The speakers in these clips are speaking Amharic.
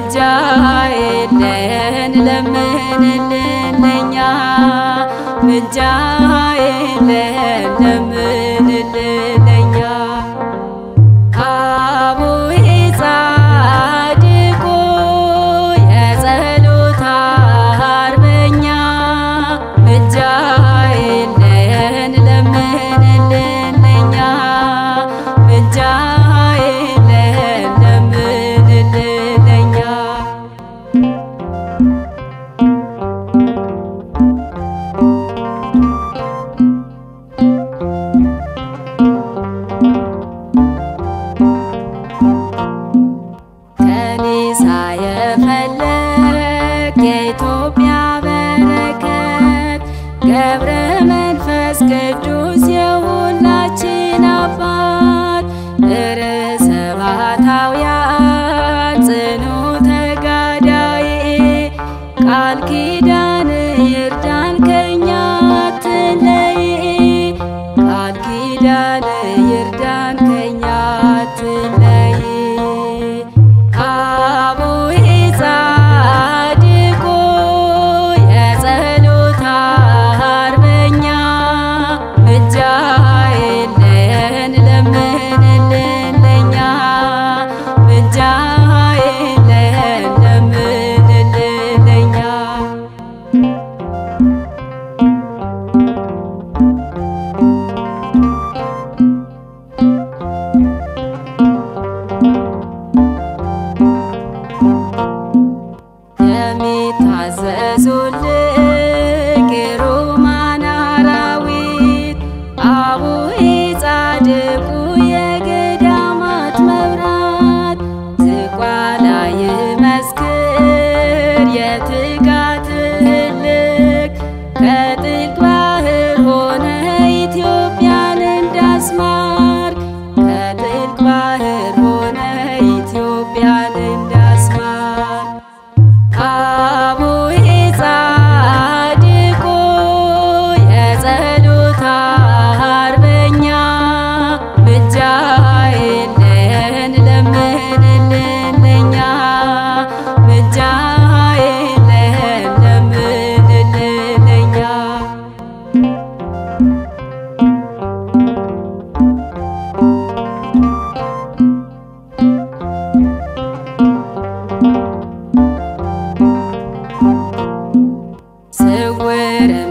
ምልጃ የለን ለምንልን ለኛ ምልጃ የለን ለምንልን ለኛ አቡነ ጻድቁ የጸሎት አርበኛ ምልጃ የለን ለምንልን ለኛ ምልጃ የለን ለምንልን ለኛ ከኒሳ የፈለቅ የኢትዮጵያ በረከት ገብረ መንፈስ ቅዱስ የሁላችን አባት ርዕሰ ባሕታውያን ጽኑ ተጋዳይ ቃል ኪዳን ይርዳን ከኛ አትለይ ቃል ኪዳን ይርዳን ከኛ አትለይ አቡነ ጻድቁ የጸሎት አርበኛ ምልጃ የለን ለምንልን ለኛ ምልጃ የለን ለምንልን ለኛ የሚታዘዙልህ ግሩማን አራዊት አቡነ ጻድቁ የገዳማት መብራት ዝቋላ ይመስክር የትጋትህ ልክ ከጥልቅ ባሕር ሆነ ኢትዮጵያን እንዳስማርክ ከጥልቅ ባሕር ሆነ ኢትዮጵያን እንዳስማርክ አቡነ ጻድቁ የጸሎት አርበኛ ምልጃ የለን ለምንልን ለኛ ምልጃ የለን ለምንልን ለኛ ስውርም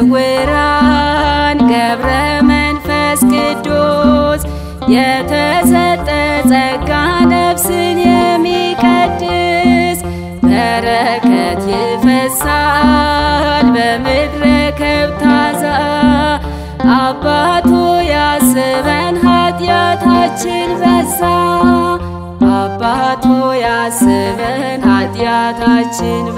ስውራን ገብረ መንፈስ ቅዱስ የተሰጠ ጸጋ ነፍስን የሚቀድስ በረከት ይፈሳል በምድረ ከብታዛ አባቶ ያስበን ኃጢአታችን በዛ አባቶ ያስበን ኃጢአታችን